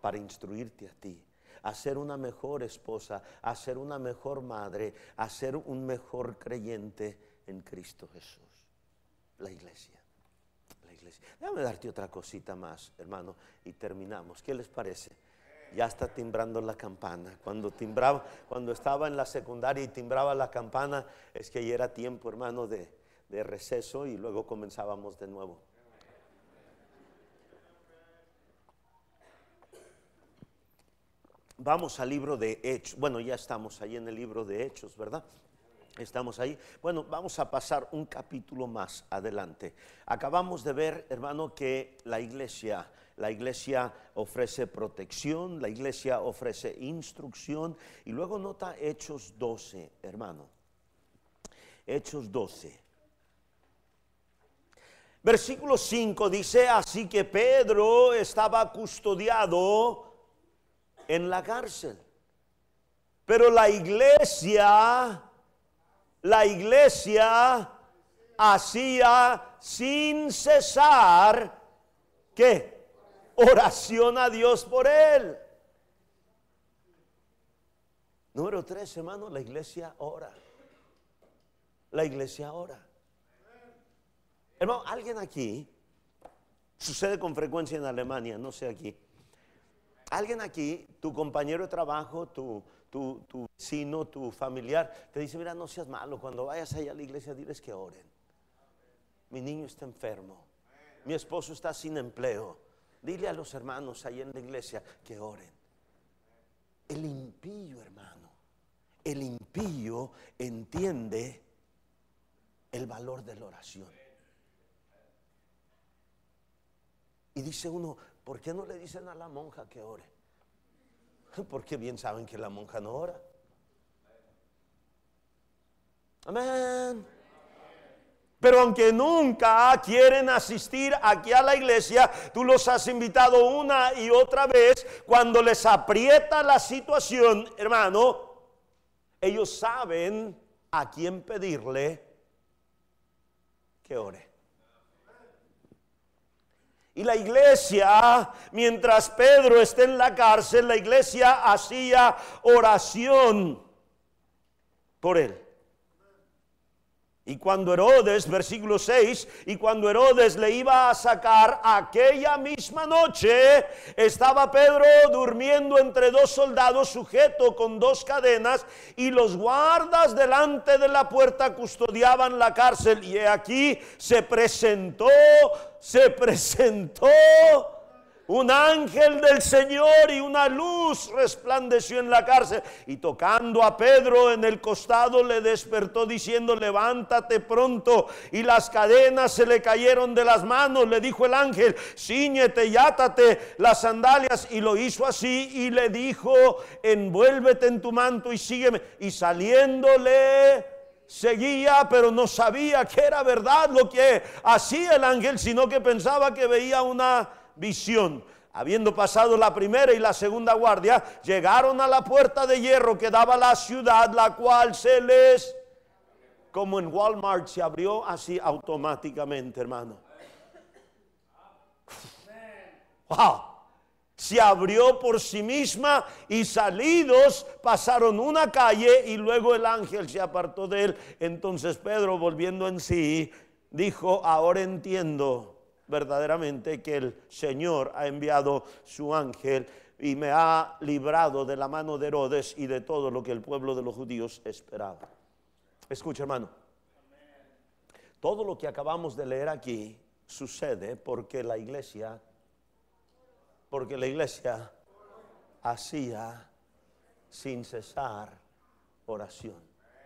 para instruirte a ti, a ser una mejor esposa, a ser una mejor madre, a ser un mejor creyente en Cristo Jesús. La iglesia, la iglesia. Déjame darte otra cosita más, hermano, y terminamos. ¿Qué les parece? Ya está timbrando la campana. Cuando timbraba, cuando estaba en la secundaria y timbraba la campana, es que ya era tiempo, hermano, de, de receso y luego comenzábamos de nuevo. Vamos al libro de Hechos. Bueno, ya estamos ahí en el libro de Hechos, ¿verdad? Estamos ahí. Bueno, vamos a pasar un capítulo más adelante. Acabamos de ver, hermano, que la iglesia, la iglesia ofrece protección, la iglesia ofrece instrucción. Y luego nota Hechos doce, hermano. Hechos doce. Versículo cinco dice, así que Pedro estaba custodiado en la cárcel. Pero la iglesia, la iglesia hacía sin cesar, ¿qué? Oración a Dios por él. Número tres, hermano, la iglesia ora. La iglesia ora. Hermano, alguien aquí, sucede con frecuencia en Alemania, no sé aquí. Alguien aquí, tu compañero de trabajo, tu, tu, tu vecino, tu familiar, te dice, mira, no seas malo, cuando vayas allá a la iglesia, diles que oren. Mi niño está enfermo, mi esposo está sin empleo. Dile a los hermanos ahí en la iglesia que oren. El impío, hermano, el impío entiende el valor de la oración. Y dice uno, ¿por qué no le dicen a la monja que ore? Porque bien saben que la monja no ora. Amén. Pero aunque nunca quieren asistir aquí a la iglesia, tú los has invitado una y otra vez. Cuando les aprieta la situación, hermano, ellos saben a quién pedirle que ore. Y la iglesia, mientras Pedro esté en la cárcel, la iglesia hacía oración por él. Y cuando Herodes, versículo seis, y cuando Herodes le iba a sacar aquella misma noche, estaba Pedro durmiendo entre dos soldados, sujeto con dos cadenas, y los guardas delante de la puerta custodiaban la cárcel. Y aquí se presentó, se presentó un ángel del Señor y una luz resplandeció en la cárcel. Y tocando a Pedro en el costado le despertó diciendo, levántate pronto. Y las cadenas se le cayeron de las manos. Le dijo el ángel, cíñete y átate las sandalias. Y lo hizo así y le dijo, envuélvete en tu manto y sígueme. Y saliéndole seguía, pero no sabía que era verdad lo que hacía el ángel, sino que pensaba que veía una visión. Habiendo pasado la primera y la segunda guardia, llegaron a la puerta de hierro que daba a la ciudad, la cual se les, como en Walmart se abrió así automáticamente, hermano. Wow. Se abrió por sí misma y salidos pasaron una calle y luego el ángel se apartó de él. Entonces Pedro, volviendo en sí, dijo, ahora entiendo verdaderamente que el Señor ha enviado su ángel y me ha librado de la mano de Herodes y de todo lo que el pueblo de los judíos esperaba. Escucha, hermano, todo lo que acabamos de leer aquí sucede porque la iglesia porque la iglesia hacía sin cesar oración.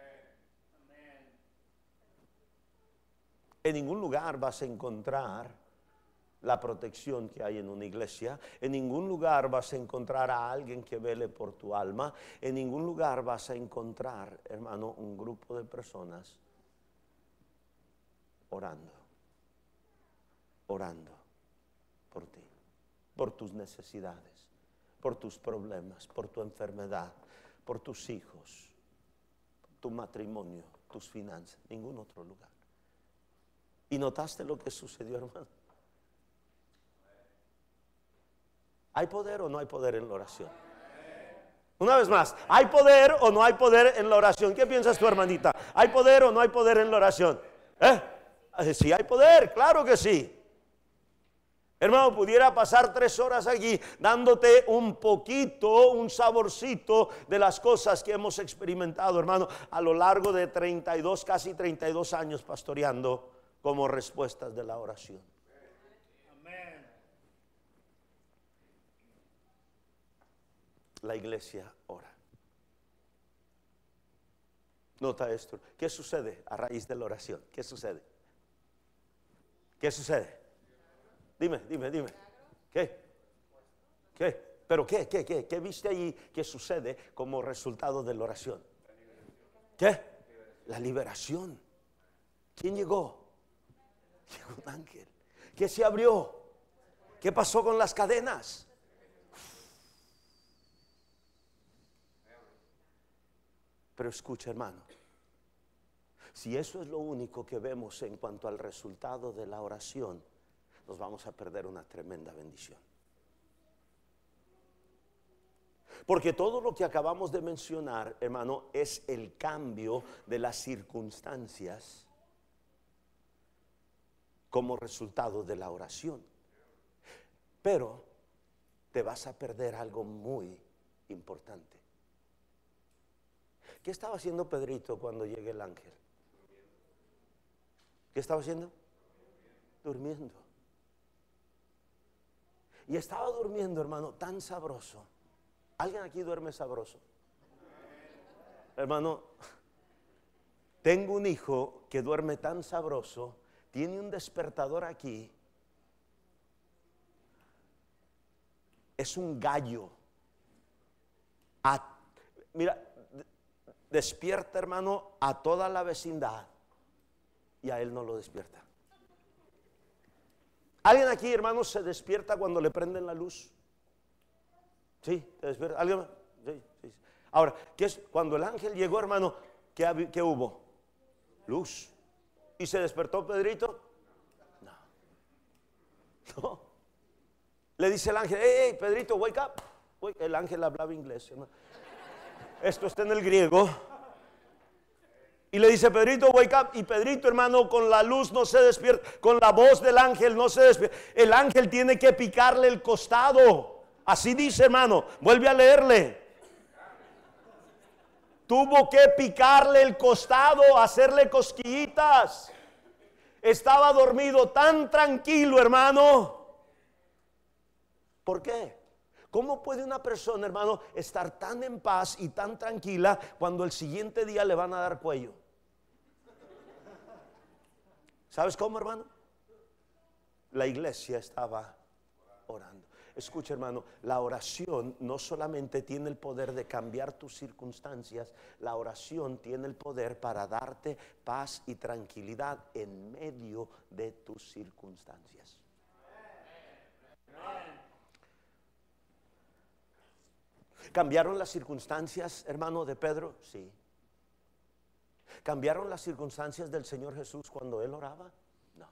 En ningún lugar vas a encontrar la protección que hay en una iglesia. En ningún lugar vas a encontrar a alguien que vele por tu alma. En ningún lugar vas a encontrar, hermano, un grupo de personas orando, orando por ti, por tus necesidades, por tus problemas, por tu enfermedad, por tus hijos, tu matrimonio, tus finanzas, ningún otro lugar. ¿Y notaste lo que sucedió, hermano? ¿Hay poder o no hay poder en la oración? Una vez más, ¿hay poder o no hay poder en la oración? ¿Qué piensas tú, hermanita? ¿Hay poder o no hay poder en la oración? ¿Eh? Sí hay poder, claro que sí. Hermano, pudiera pasar tres horas aquí dándote un poquito, un saborcito de las cosas que hemos experimentado, hermano, a lo largo de treinta y dos, casi treinta y dos años pastoreando como respuestas de la oración. Amén. La iglesia ora. Nota esto. ¿Qué sucede a raíz de la oración? ¿Qué sucede? ¿Qué sucede? Dime, dime, dime. ¿Qué? ¿Qué? ¿Pero qué? ¿Qué? ¿Qué? ¿Qué viste ahí que sucede como resultado de la oración? ¿Qué? La liberación. ¿Quién llegó? Llegó un ángel. ¿Qué se abrió? ¿Qué pasó con las cadenas? Pero escucha, hermano, si eso es lo único que vemos en cuanto al resultado de la oración, nos vamos a perder una tremenda bendición. Porque todo lo que acabamos de mencionar, hermano, es el cambio de las circunstancias como resultado de la oración. Pero te vas a perder algo muy importante. ¿Qué estaba haciendo Pedrito cuando llegue el ángel? ¿Qué estaba haciendo? Durmiendo. Y estaba durmiendo, hermano, tan sabroso. ¿Alguien aquí duerme sabroso? Hermano, tengo un hijo que duerme tan sabroso, tiene un despertador aquí. Es un gallo. A, mira, despierta, hermano, a toda la vecindad y a él no lo despierta. ¿Alguien aquí, hermano, se despierta cuando le prenden la luz? Sí, te despierta. ¿Alguien más? Sí, sí. Ahora, ¿qué es? Cuando el ángel llegó, hermano, ¿qué, qué hubo? Luz. ¿Y se despertó Pedrito? No. No. Le dice el ángel, hey, hey, Pedrito, wake up. El ángel hablaba inglés, hermano. Esto está en el griego. Y le dice, Pedrito, wake up. Y Pedrito, hermano, con la luz no se despierta, con la voz del ángel no se despierta. El ángel tiene que picarle el costado. Así dice, hermano. Vuelve a leerle. Tuvo que picarle el costado, hacerle cosquillitas. Estaba dormido tan tranquilo, hermano. ¿Por qué? ¿Cómo puede una persona, hermano, estar tan en paz y tan tranquila cuando el siguiente día le van a dar cuello? ¿Sabes cómo, hermano? La iglesia estaba orando. Escucha, hermano, la oración no solamente tiene el poder de cambiar tus circunstancias, la oración tiene el poder para darte paz y tranquilidad en medio de tus circunstancias. ¿Cambiaron las circunstancias, hermano, de Pedro? Sí. ¿Cambiaron las circunstancias del Señor Jesús cuando Él oraba? No.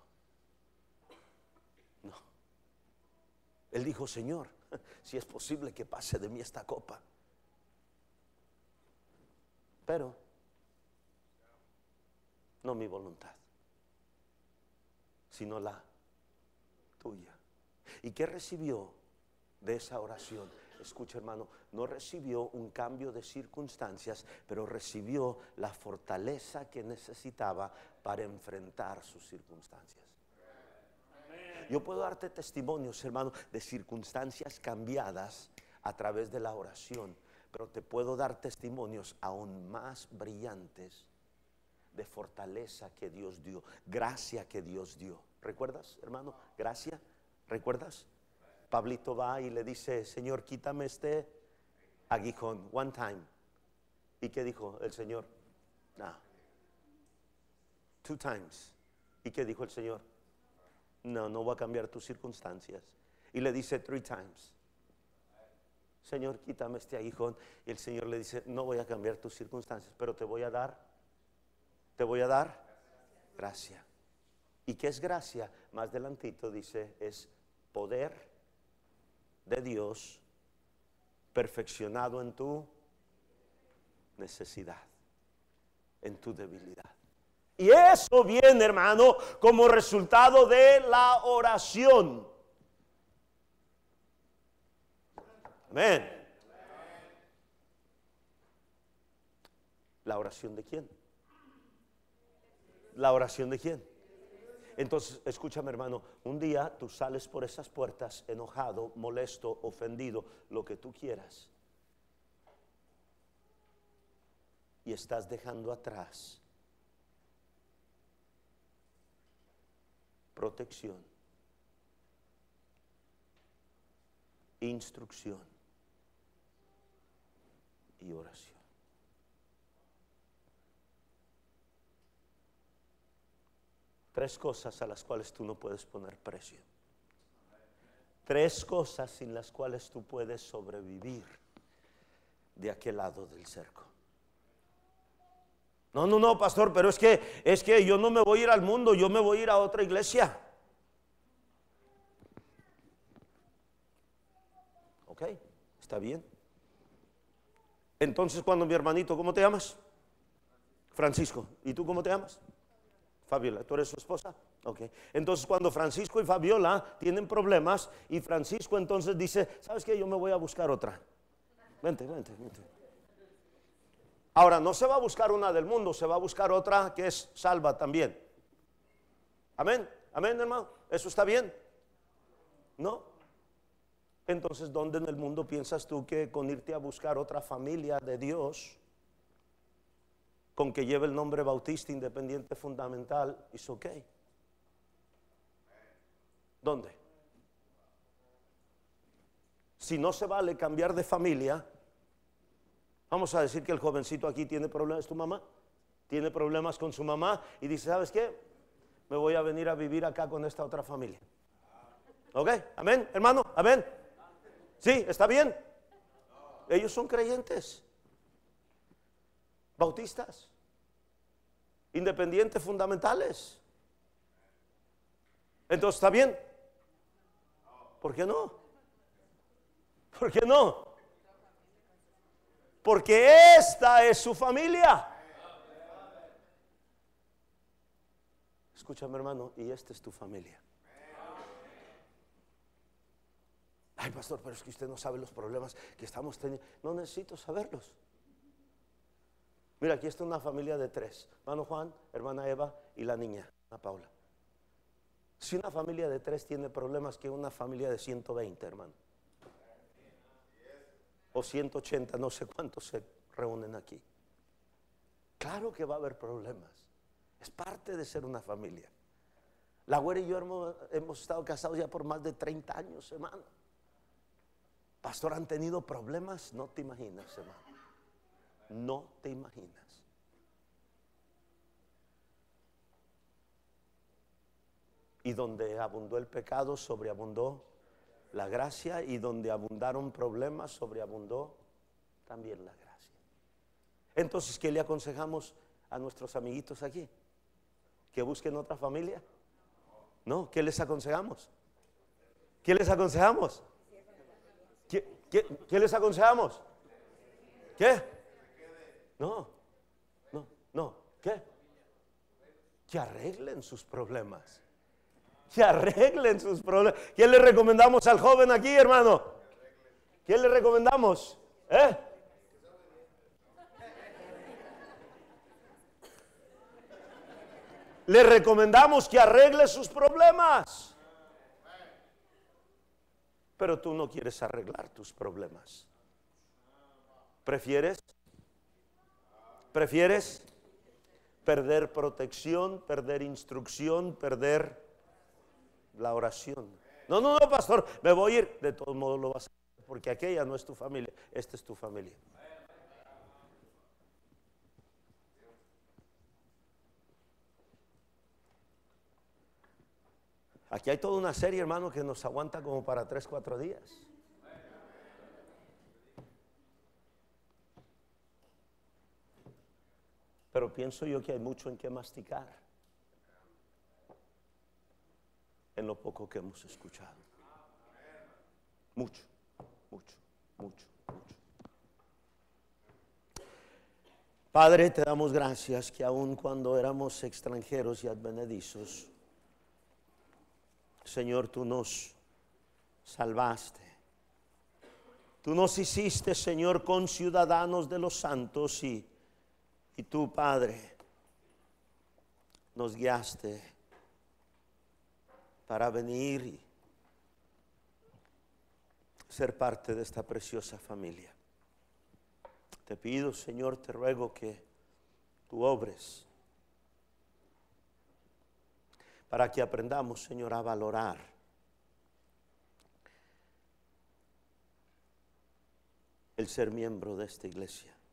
No. Él dijo, Señor, si es posible que pase de mí esta copa. Pero no mi voluntad, sino la tuya. ¿Y qué recibió de esa oración? Escucha, hermano, no recibió un cambio de circunstancias, pero recibió la fortaleza que necesitaba para enfrentar sus circunstancias. Yo puedo darte testimonios, hermano, de circunstancias cambiadas a través de la oración, pero te puedo dar testimonios aún más brillantes de fortaleza que Dios dio, gracia que Dios dio. ¿Recuerdas, hermano? Gracia, ¿recuerdas? Pablito va y le dice, Señor, quítame este aguijón, one time. ¿Y qué dijo el Señor? No. Two times. ¿Y qué dijo el Señor? No, no voy a cambiar tus circunstancias. Y le dice three times. Señor, quítame este aguijón. Y el Señor le dice, no voy a cambiar tus circunstancias, pero te voy a dar, te voy a dar gracia. ¿Y qué es gracia? Más adelantito dice, es poder de Dios perfeccionado en tu necesidad, en tu debilidad. Y eso viene, hermano, como resultado de la oración. Amén. ¿La oración de quién? ¿La oración de quién? Entonces, escúchame, hermano, un día tú sales por esas puertas enojado, molesto, ofendido, lo que tú quieras, y estás dejando atrás protección, instrucción y oración. Tres cosas a las cuales tú no puedes poner precio. Tres cosas sin las cuales tú puedes sobrevivir de aquel lado del cerco. No, no, no, pastor, pero es que es que yo no me voy a ir al mundo, yo me voy a ir a otra iglesia. Ok, está bien. Entonces, cuando mi hermanito, ¿cómo te llamas? Francisco. ¿Y tú cómo te llamas? Fabiola. ¿Tú eres su esposa? Ok. Entonces, cuando Francisco y Fabiola tienen problemas y Francisco entonces dice, ¿sabes qué? Yo me voy a buscar otra. Vente, vente, vente. Ahora, no se va a buscar una del mundo, se va a buscar otra que es salva también. Amén, amén, hermano. ¿Eso está bien? ¿No? Entonces, ¿dónde en el mundo piensas tú que con irte a buscar otra familia de Dios, con que lleve el nombre Bautista Independiente Fundamental, es ok? ¿Dónde? Si no se vale cambiar de familia, vamos a decir que el jovencito aquí tiene problemas, ¿tu mamá? Tiene problemas con su mamá y dice, ¿sabes qué? Me voy a venir a vivir acá con esta otra familia. ¿Ok? ¿Amén, hermano? ¿Amén? ¿Sí? ¿Está bien? Ellos son creyentes, bautistas, independientes fundamentales. Entonces, ¿está bien? ¿Por qué no? ¿Por qué no? Porque esta es su familia. Escúchame, hermano, y esta es tu familia. Ay, pastor, pero es que usted no sabe los problemas que estamos teniendo. No necesito saberlos. Mira, aquí está una familia de tres: hermano Juan, hermana Eva y la niña, Ana Paula. Si una familia de tres tiene problemas, que una familia de ciento veinte, hermano, o ciento ochenta, no sé cuántos se reúnen aquí. Claro que va a haber problemas. Es parte de ser una familia. La güera y yo hemos, hemos estado casados ya por más de treinta años, hermano. Pastor, ¿han tenido problemas? No te imaginas, hermano. No te imaginas. Y donde abundó el pecado, sobreabundó la gracia, y donde abundaron problemas, sobreabundó también la gracia. Entonces, ¿qué le aconsejamos a nuestros amiguitos aquí? ¿Que busquen otra familia? No, ¿qué les aconsejamos? ¿Qué les aconsejamos? ¿Qué, qué, qué les aconsejamos? ¿Qué? No, no, no, ¿qué? Que arreglen sus problemas. Que arreglen sus problemas. ¿Qué le recomendamos al joven aquí, hermano? ¿Qué le recomendamos? ¿Eh? Le recomendamos que arregle sus problemas. Pero tú no quieres arreglar tus problemas. ¿Prefieres? ¿Prefieres perder protección, perder instrucción, perder la oración? No, no, no, pastor, me voy a ir. De todos modos lo vas a hacer, porque aquella no es tu familia, esta es tu familia. Aquí hay toda una serie, hermano, que nos aguanta como para tres, cuatro días. Pero pienso yo que hay mucho en qué masticar en lo poco que hemos escuchado. Mucho, mucho, mucho, mucho. Padre, te damos gracias que aun cuando éramos extranjeros y advenedizos, Señor, tú nos salvaste. Tú nos hiciste, Señor, conciudadanos de los santos y, y tú, Padre, nos guiaste para venir y ser parte de esta preciosa familia. Te pido, Señor, te ruego que tú obres para que aprendamos, Señor, a valorar el ser miembro de esta iglesia.